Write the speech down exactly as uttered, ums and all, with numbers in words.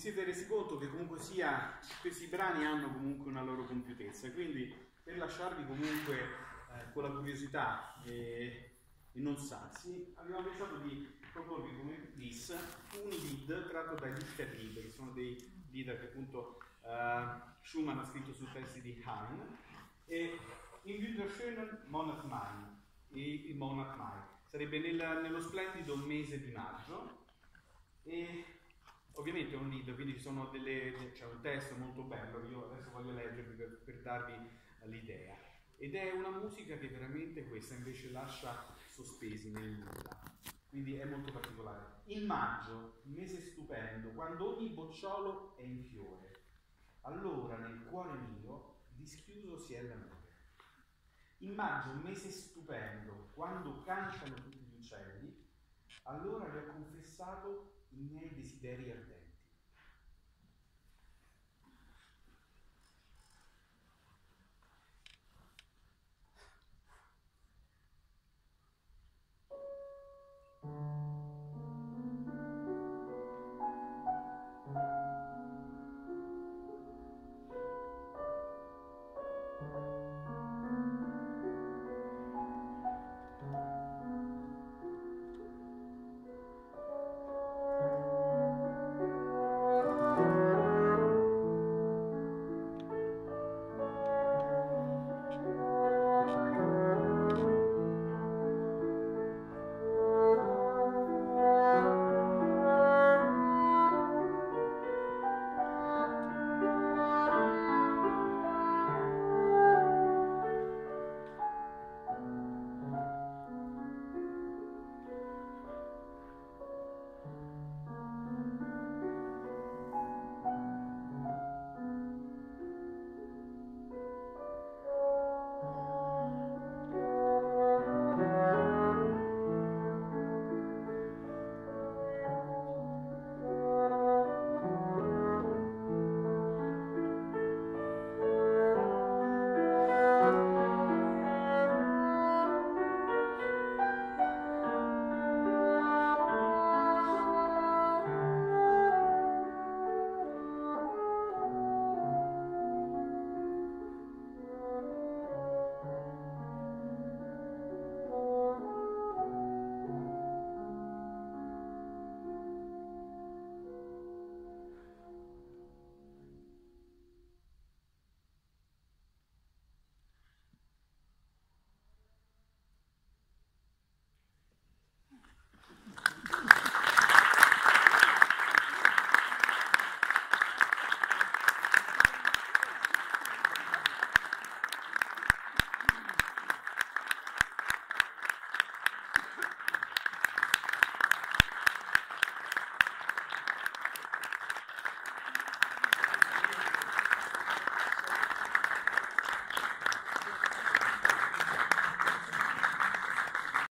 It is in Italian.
siete resi conto che comunque sia questi brani hanno comunque una loro compiutezza, quindi per lasciarvi comunque eh, con la curiosità e, e non sazi, abbiamo pensato di proporvi come bis un lead tratto dai Liederlied, che sono dei leader che appunto uh, Schumann ha scritto su testi di Haydn, e in wunderschönen Monat Mai, il Monat Mai sarebbe nel, nello splendido mese di maggio, e ovviamente è un lead, quindi ci sono delle, c'è un testo molto bello, io adesso voglio leggervi per, per darvi l'idea, ed è una musica che veramente questa invece lascia sospesi nel nulla, quindi è molto particolare. Il maggio, mese stupendo, quando ogni bocciolo è in fiore, allora nel cuore mio dischiuso si è l'amore. In maggio, un mese stupendo, quando cantano tutti gli uccelli, allora vi ho confessato i miei desideri ardenti.